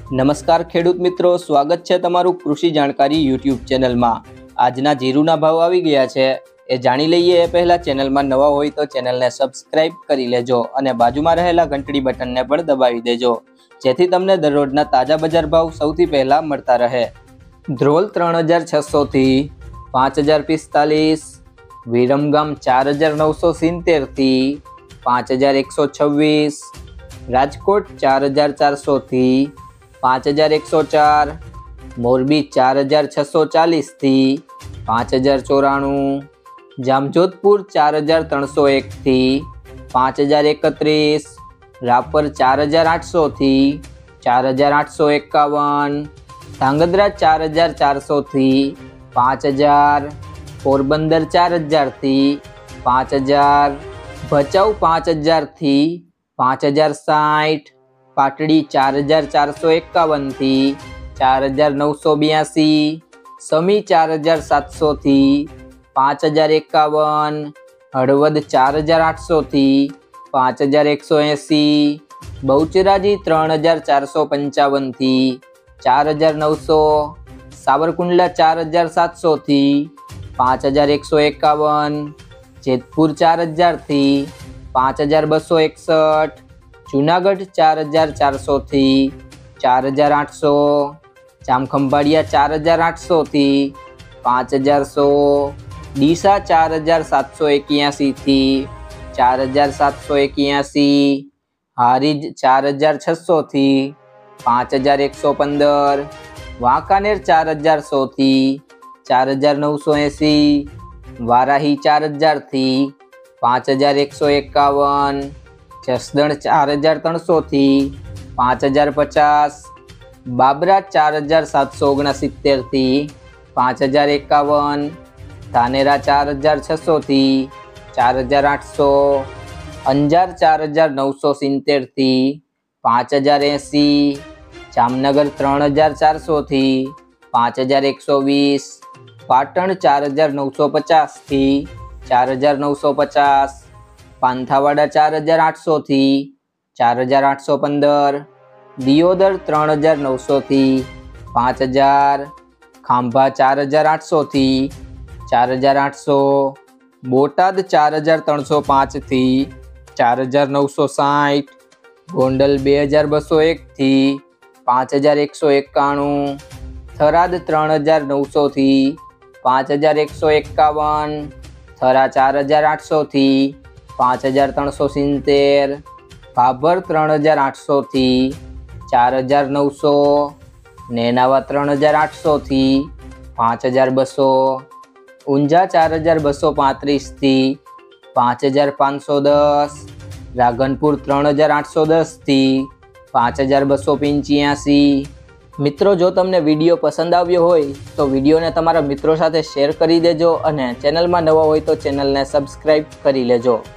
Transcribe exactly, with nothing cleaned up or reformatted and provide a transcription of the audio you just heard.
નમસ્કાર ખેડૂત મિત્રો, સ્વાગત છે તમારું કૃષિ જાણકારી યુટ્યુબ ચેનલમાં। આજના જીરુના ભાવ આવી ગયા છે એ જાણી લઈએ એ પહેલા ચેનલમાં નવા હોય તો ચેનલને સબસ્ક્રાઇબ કરી લેજો અને બાજુમાં રહેલા ઘંટડી બટનને પણ દબાવી દેજો, જેથી તમને દરરોજના તાજા બજાર ભાવ સૌથી પહેલા મળતા રહે। ધ્રોલ ત્રણ હજાર છસો થી પાંચ હજાર પિસ્તાલીસ, વિરમગામ ચાર હજાર નવસો સિત્તેર થી પાંચ હજાર એકસો છવ્વીસ, રાજકોટ ચાર હજાર ચારસો થી પાંચ હજાર એકસો ચાર, મોરબી ચાર હજાર છસો ચાલીસ થી પાંચ હજાર ચોરાણું, જામજોધપુર ચાર હજાર ત્રણસો એક થી પાંચ હજાર એકત્રીસ, રાપર ચાર હજાર આઠસો થી ચાર હજાર આઠસો એકાવન, ધાંગધ્રા ચાર હજાર ચારસો થી પાંચ હજાર, પોરબંદર ચાર હજાર થી પાંચ હજાર, ભચાઉ પાંચ હજાર થી પાંચ હજાર સાઠ, પાટડી ચાર હજાર ચારસો એકાવન થી ચાર હજાર નવસો બ્યાસી, સમી ચાર હજાર સાતસો થી પાંચ હજાર એકાવન, હળવદ ચાર હજાર આઠસો થી પાંચ હજાર એકસો એંસી, બહુચરાજી ત્રણ હજાર ચારસો પંચાવન થી ચાર હજાર નવસો, સાવરકુંડલા ચાર હજાર સાતસો થી પાંચ હજાર એકસો એકાવન, જેતપુર ચાર હજાર થી પાંચ હજાર બસો એકસઠ, જુનાગઢ ચાર હજાર ચારસો થી ચાર હજાર આઠસો, જામખંભાળિયા ચાર હજાર આઠસો થી પાંચ હજાર સો, ડીસા ચાર હજાર સાતસો એક્યાસી થી ચાર હજાર સાતસો એક્યાસી, હારીજ ચાર હજાર છસો થી પાંચ હજાર એકસો પંદર, વાંકાનેર ચાર હજાર સો થી ચાર હજાર નવસો એંસી, વારાહી ચાર હજાર થી પાંચ હજાર એકસો એકાવન, જસદણ ચાર હજાર ત્રણસો થી પાંચ હજાર પચાસ, બાબરા ચાર હજાર સાતસો ઓગણસિત્તેર થી પાંચ હજાર એકાવન, ધાનેરા ચાર હજાર છસો થી ચાર હજાર આઠસો, અંજાર ચાર હજાર નવસો સિત્તેર થી પાંચ હજાર એંસી, જામનગર ત્રણ હજાર ચારસો થી પાંચ હજાર એકસો વીસ, પાટણ ચાર હજાર નવસો પચાસ થી ચાર હજાર નવસો પચાસ, પાંથાવાડા ચાર હજાર આઠસો થી ચાર હજાર આઠસો પંદર, દિયોદર ત્રણ હજાર નવસો થી પાંચ હજાર, ખાંભા ચાર હજાર આઠસો થી ચાર હજાર આઠસો, બોટાદ ચાર હજાર ત્રણસો પાંચ થી ચાર હજાર નવસો સાઠ, ગોંડલ બે હજાર બસો એક થી પાંચ હજાર એકસો એકાણું, થરાદ ત્રણ હજાર નવસો થી પાંચ હજાર એકસો એકાવન, થરા ચાર હજાર આઠસો થી પાંચ હજાર ત્રણસો સિત્તેર, ભાભર ત્રણ હજાર આઠસો થી ચાર હજાર નવસો, નેનાવા ત્રણ હજાર આઠસો થી પાંચ હજાર બસો, ઊંઝા ચાર હજાર બસો પાંત્રીસ થી પાંચ હજાર પાંચસો દસ, રાધનપુર ત્રણ હજાર આઠસો દસ થી પાંચ હજાર બસો પંચ્યાસી। મિત્રો, જો તમને વિડીયો પસંદ આવ્યો હોય તો વિડીયોને તમારા મિત્રો સાથે શેર કરી દેજો અને ચેનલમાં નવા હોય તો ચેનલને સબસ્ક્રાઇબ કરી લેજો।